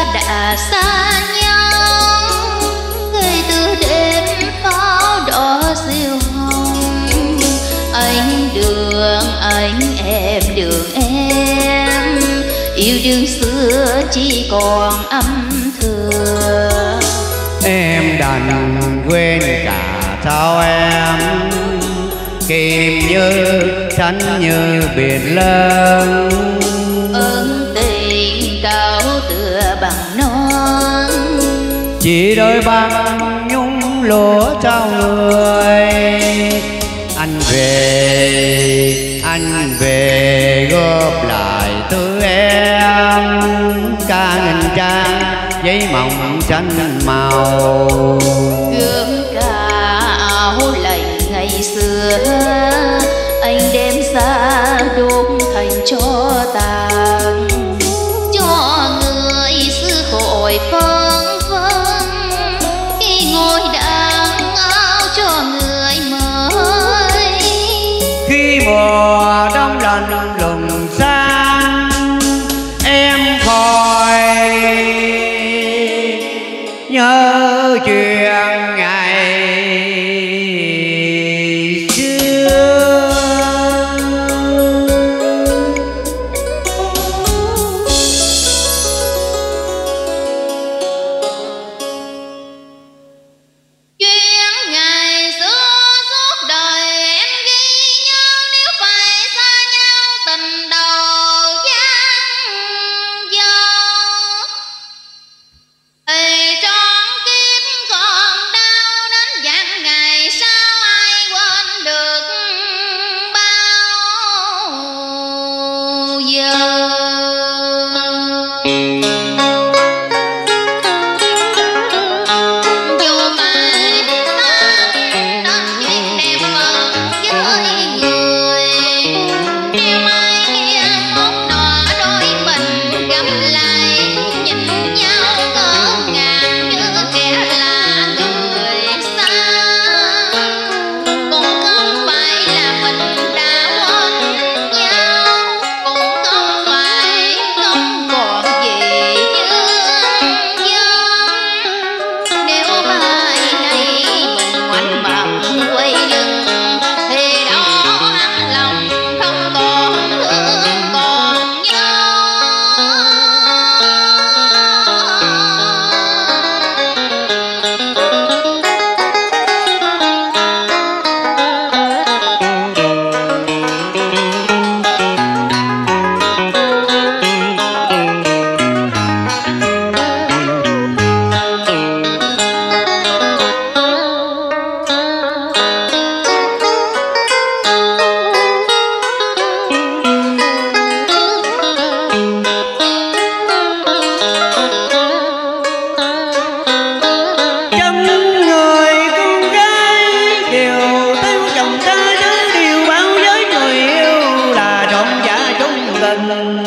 đã xa nhau, ngày từ đêm pháo đỏ diều hồng. Anh đường anh em đường em, yêu đương xưa chỉ còn âm thừa. Em đành quên cả sao em, kìm như sánh như biển lớn. Ơn tình cao tựa bằng non, chỉ đôi băng nhung lúa trao người. Anh về góp lại thứ em, ca nghìn trang giấy mỏng xanh màu. gươm cả áo lạnh ngày xưa, anh đem ra đốt thành tro tàn. Cho người xưa khỏi phân vân, khi ngồi đàn áo cho người mới. Khi mùa đông lạnh lùng sang, em khỏi nhớ chuyện ngày xưa. Chuyện ngày xưa suốt đời em ghi nhớ, nếu phải xa nhau tình đầu gian dở. Thì trọn kiếp còn đau đến dặn ngày sau, ai quên được bao giờ. Dù mai ta đến chuyện đẹp hơn với người, nếu mai kia một nọ đôi mình gặp lại, nhìn nhau ngỡ ngàng như kẻ lạ người xa. Cũng không phải là mình đã quên nhau, cũng không phải không còn gì dưng dưng. Nếu mai này mình ngoảnh mặt quay lưng, thì đó anh lòng không còn thương còn nhớ. Trăm người con gái đều theo chồng ta, chứ điều bao với người yêu là trọn dạ chung tình.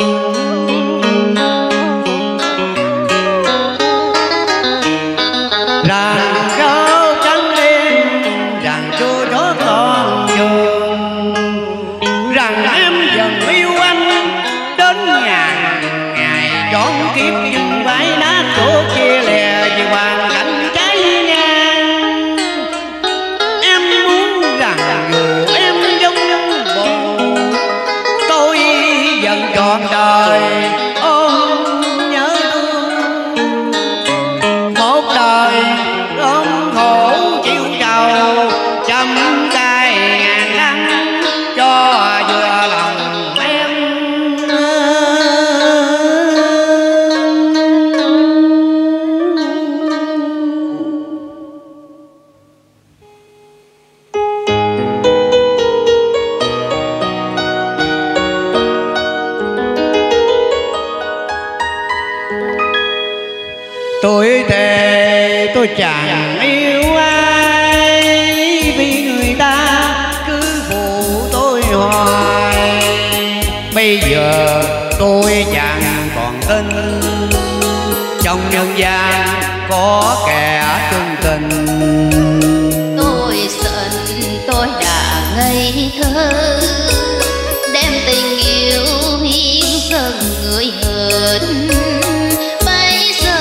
Ràng rau trắng đêm, ràng chua chót toàn trường, rằng em dần yêu anh đến ngàn ngày trọn kiếp, nhưng phải nát của chia lìa vì hoàn cảnh trái ngang. Em muốn rằng dù em giống bồ, tôi dần trọn đời ôm nhớ thương. Một đời ôm khổ chịu trầu, trăm cay ngàn đắng cho vừa lòng em. Tôi thề tôi chẳng yêu ai, vì người ta cứ phụ tôi hoài. Bây giờ tôi chẳng còn tin trong nhân gian có kẻ chung tình. Tôi giận tôi đã ngây thơ, đem tình yêu hiến dâng người hờn. Bây giờ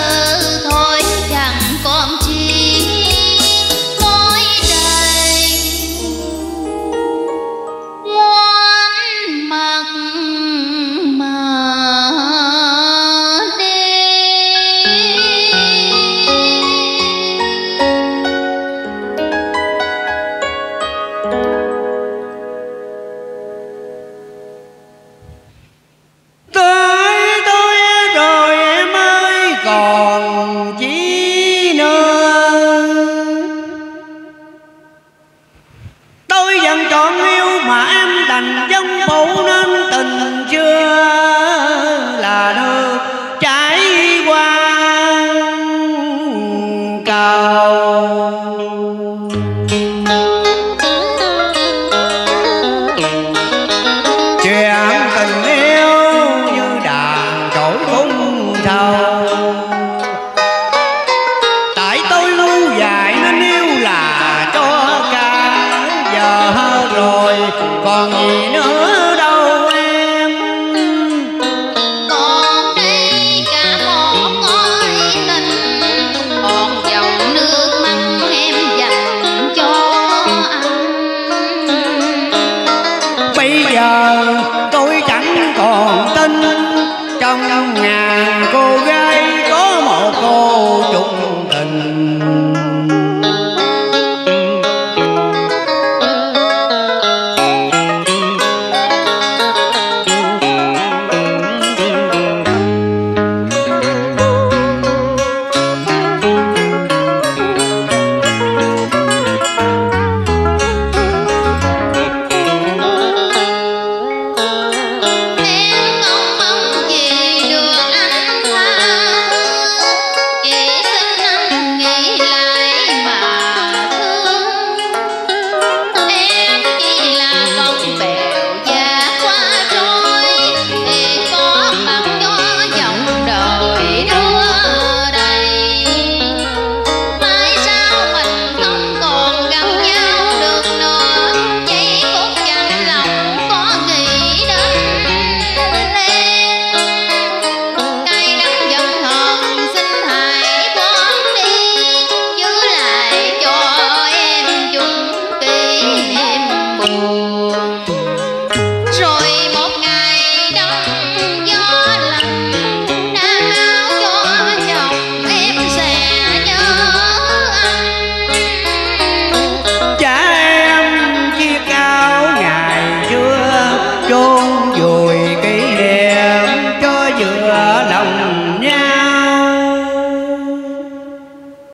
đồng